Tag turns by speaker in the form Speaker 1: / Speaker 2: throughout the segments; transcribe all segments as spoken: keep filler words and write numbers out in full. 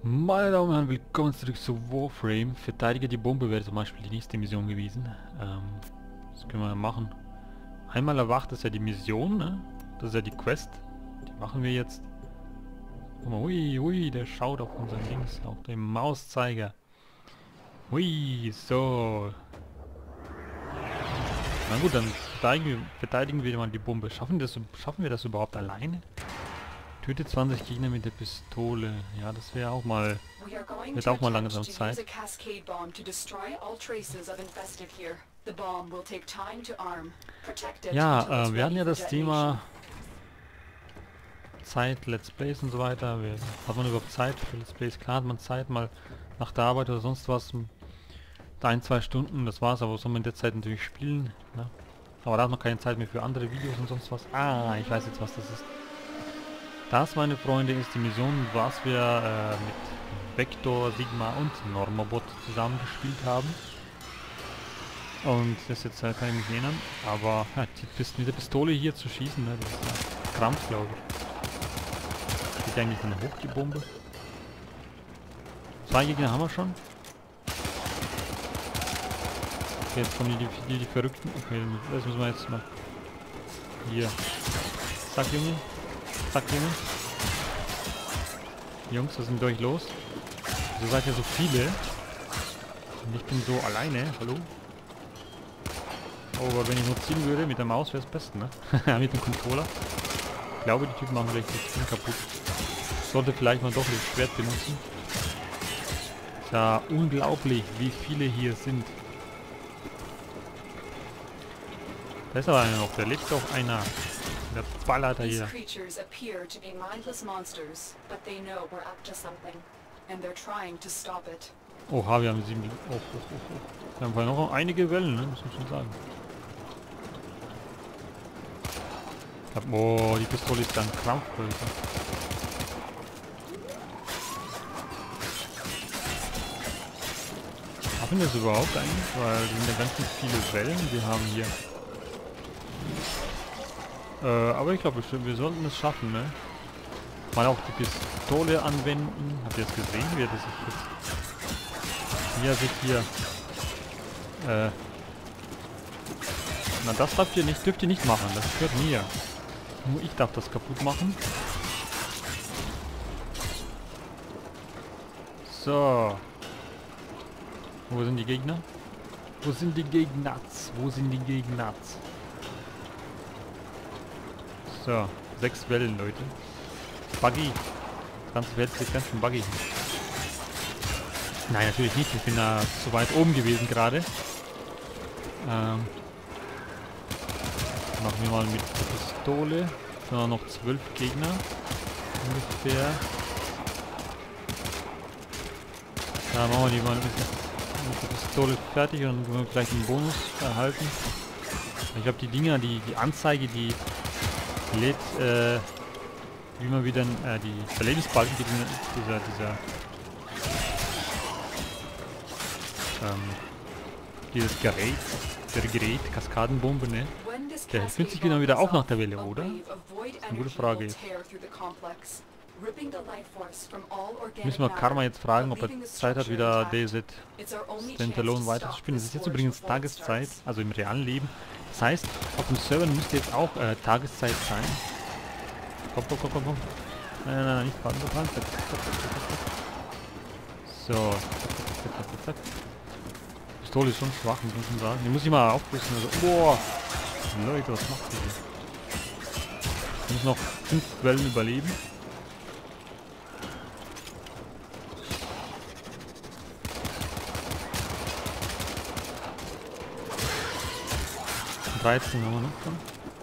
Speaker 1: Meine Damen und Herren, willkommen zurück zu Warframe. Verteidige die Bombe wäre zum Beispiel die nächste Mission gewesen. Ähm, das können wir ja machen. Einmal erwacht ist ja die Mission, ne? Das ist ja die Quest. Die machen wir jetzt. Guck mal, hui, hui, der schaut auf unseren Links, auf den Mauszeiger. Hui, so. Na gut, dann verteidigen wir, verteidigen wir mal die Bombe. Schaffen, das, schaffen wir das überhaupt alleine? Töte zwanzig Gegner mit der Pistole. Ja, das wäre auch mal... Wird auch mal langsam Zeit. Ja, äh, wir hatten ja das Thema Zeit, Let's Plays und so weiter. Wir, hat man überhaupt Zeit für Let's Plays? Klar hat man Zeit, mal nach der Arbeit oder sonst was. Ein, zwei Stunden, das war's, aber soll man in der Zeit natürlich spielen. Ne? Aber da hat man keine Zeit mehr für andere Videos und sonst was. Ah, ich weiß jetzt, was das ist. Das, meine Freunde, ist die Mission, was wir äh, mit Vector, Sigma und Normabot zusammen gespielt haben. Und das jetzt äh, kann ich mich erinnern. Aber ja, die Pist mit der Pistole hier zu schießen, ne, das ist ja Krampf, glaube ich. Geht eigentlich dann hoch, die Bombe. Zwei Gegner haben wir schon. Okay, jetzt kommen die, die, die Verrückten. Okay, das müssen wir jetzt mal... Hier. Zack, Junge. Zack, Junge. Jungs, was ist denn durch los? So seid ihr so viele. Und ich bin so alleine. Hallo? Oh, aber wenn ich nur ziehen würde mit der Maus wäre es best, ne? Mit dem Controller. Ich glaube, die Typen machen gleich das Ding kaputt. Sollte vielleicht mal doch das Schwert benutzen. Ist ja unglaublich, wie viele hier sind. Da ist aber einer noch. Da lebt doch einer. Der ballert da hier. Oha, wir haben sieben... Oh, oh, oh, oh. Wir haben noch einige Wellen, ne? Muss man schon sagen. Hab, oh, die Pistole ist dann Krampfgröße. Haben wir das überhaupt eigentlich? Weil es sind ja ganz viele Wellen. Wir haben hier... Äh, aber ich glaube, wir, wir sollten es schaffen, ne? Mal auch die Pistole anwenden. Habt ihr das gesehen, wie er das sich jetzt... Wie er sich hier... Äh... Na, das darf ihr nicht, dürft ihr nicht machen. Das gehört mir. Nur ich darf das kaputt machen. So. Wo sind die Gegner? Wo sind die Gegner? Wo sind die Gegner? So, sechs Wellen, Leute. Buggy. Das ganze Welt ist ganz schön buggy. Nein, natürlich nicht. Ich bin da zu weit oben gewesen gerade. Ähm, machen wir mal mit der Pistole. Sind wir noch zwölf Gegner. Ungefähr. Da machen wir die mal ein bisschen mit der Pistole fertig und dann können wir vielleicht einen Bonus erhalten. Ich habe die Dinger, die, die Anzeige, die lädt, äh, wie man wieder, äh, die Verlebensbalken, die dieser, dieser, ähm, dieses Gerät, der Gerät, Kaskadenbombe, ne? Der fühlt sich genau wieder auf nach der Welle, oder? Das ist eine gute Frage jetzt. Müssen wir Karma jetzt fragen, ob er Zeit hat, wieder D Z Standalone weiterzuspielen. Es ist jetzt übrigens Tageszeit, also im realen Leben. Das heißt, auf dem Server müsste jetzt auch äh, Tageszeit sein. Komm, komm, komm, komm, komm. Nein, nein, nein, nicht fahren, nicht fahren. So. Zack, zack, zack, zack. Die Pistole ist schon schwach, muss man schon sagen. Die muss ich mal aufrüsten. Also, boah. Leute, was macht die hier? Wir müssen noch fünf Wellen überleben. dreizehn haben wir noch von.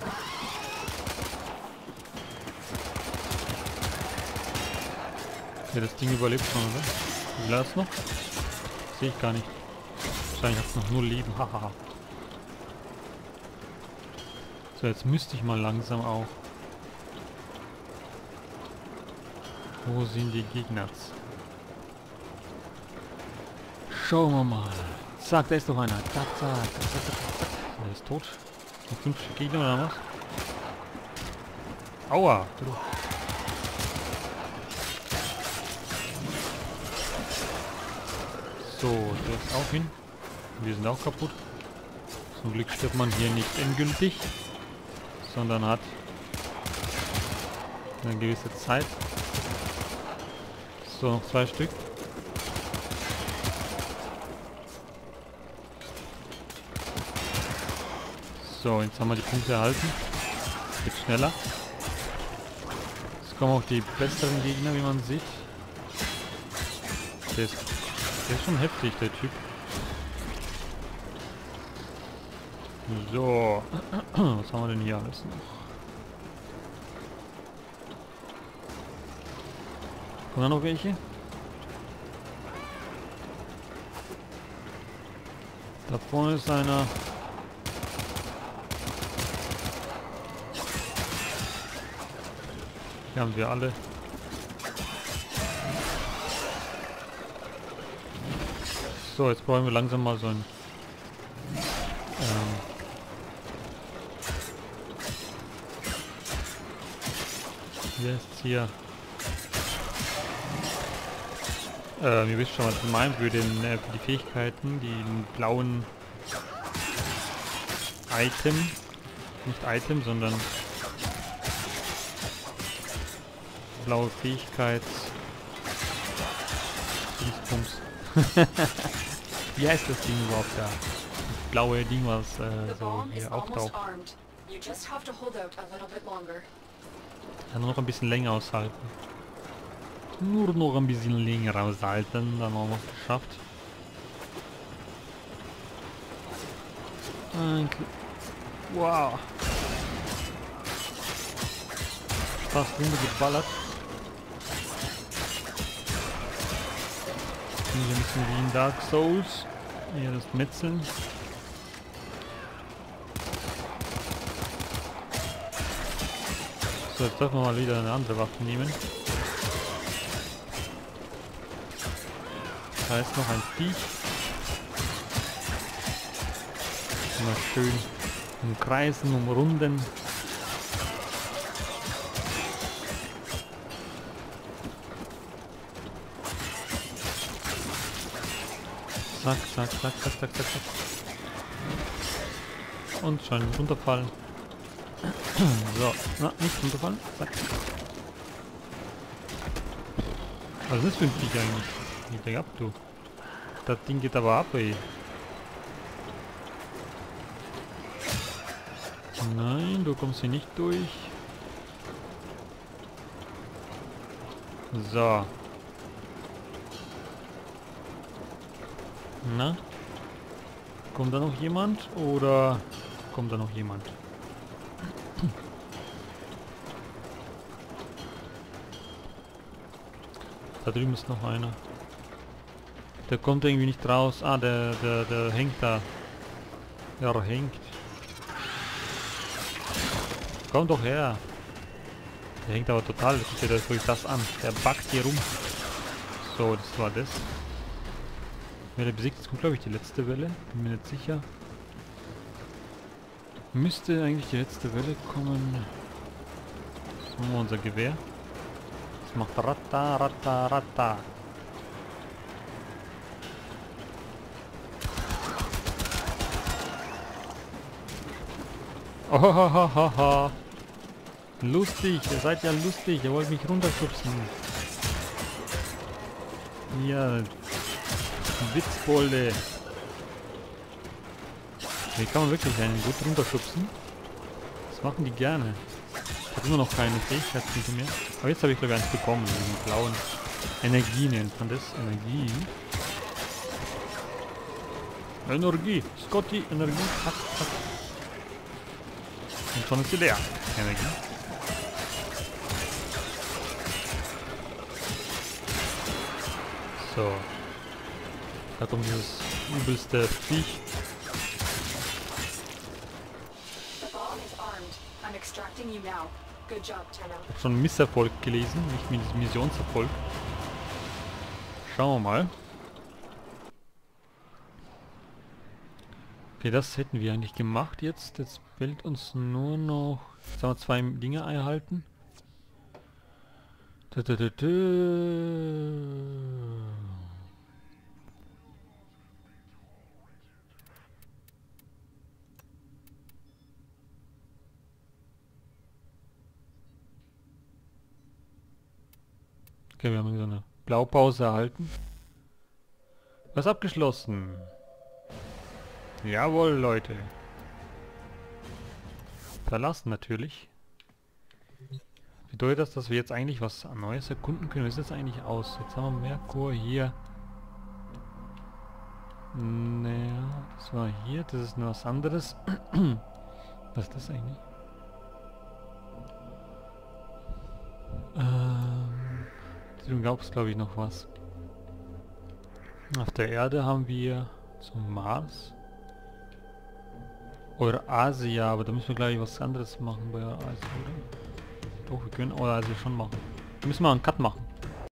Speaker 1: Ja, das Ding überlebt schon, oder? Wie lange ist noch? Sehe ich gar nicht. Wahrscheinlich hat es noch null Leben. Hahaha. So, jetzt müsste ich mal langsam auch. Wo sind die Gegner? Schauen wir mal. Zack, da ist doch einer. Zack, zack, zack, zack, zack. Der ist tot. Noch fünf Gegner oder was? Aua! So, der ist auch hin. Wir sind auch kaputt. Zum Glück stirbt man hier nicht endgültig, sondern hat eine gewisse Zeit. So, noch zwei Stück. So, jetzt haben wir die Punkte erhalten. Geht schneller. Jetzt kommen auch die besseren Gegner, wie man sieht. Der ist, der ist schon heftig, der Typ. So. Was haben wir denn hier alles noch? Kommen da noch welche? Da vorne ist einer. Hier haben wir alle. So, jetzt brauchen wir langsam mal so ein... Ähm, hier ist hier... Äh, ihr wisst schon, was ich meine, für, den, äh, für die Fähigkeiten, die blauen Item, nicht Item, sondern blaue Fähigkeit. Dingsbums. Wie heißt das Ding überhaupt da? Das blaue Ding, was äh, so hier auftaucht. Ja, nur noch ein bisschen länger aushalten. Nur noch ein bisschen länger aushalten, dann haben wir es geschafft. Ein wow. Fast runtergeballert. Hier ein bisschen wie in Dark Souls. Hier das Metzeln. So, jetzt dürfen wir mal wieder eine andere Waffe nehmen. Da ist noch ein Viech. Immer schön umkreisen, umrunden. Zack, zack, zack, zack, zack, zack, zack. Und schon runterfallen. So, na, nicht runterfallen. Zack. Was ist das für ein Viech eigentlich? Ich denk ab, du. Das Ding geht aber ab, ey. Nein, du kommst hier nicht durch. So. Na? Kommt da noch jemand? Oder kommt da noch jemand? Da drüben ist noch einer. Der kommt irgendwie nicht raus. Ah, der, der, der hängt da. Er hängt. Komm doch her. Der hängt aber total. Guck dir das, das an. Der backt hier rum. So, das war das. Wenn er besiegt, jetzt kommt glaube ich die letzte Welle. Bin mir nicht sicher. Müsste eigentlich die letzte Welle kommen. Das machen wir unser Gewehr. Das macht Ratta, Ratta, Ratta. Ohohohoho. Lustig, ihr seid ja lustig, ihr wollt mich runterschubsen. Ja, Witzbolde. Hier kann man wirklich einen gut runterschubsen. Das machen die gerne. Ich habe immer noch keine Fähigkeitspunkte mehr. Aber jetzt habe ich glaube ich eins bekommen, diesen blauen Energie nennt man das. Energie. Energie. Scotty, Energie. Zack, zack. Und schon ist sie leer. Energie. So. Da kommt dieses übelste Viech. Ich habe schon Misserfolg gelesen, nicht mit diesem Missionserfolg. Schauen wir mal. Okay, das hätten wir eigentlich gemacht jetzt. Jetzt fehlt uns nur noch... Jetzt haben wir zwei Dinge erhalten. Okay, wir haben so eine Blaupause erhalten. Was abgeschlossen? Jawohl, Leute. Verlassen natürlich. Bedeutet das, dass wir jetzt eigentlich was Neues erkunden können? Wie sieht das eigentlich aus? Jetzt haben wir Merkur hier. Naja, das war hier. Das ist nur was anderes. Was ist das eigentlich? Ähm, du glaubst, glaube ich, noch was. Auf der Erde haben wir zum Mars. Eurasia, aber da müssen wir gleich was anderes machen bei Eurasia, oder? Doch, wir können Eurasia schon machen. Da müssen wir einen Cut machen.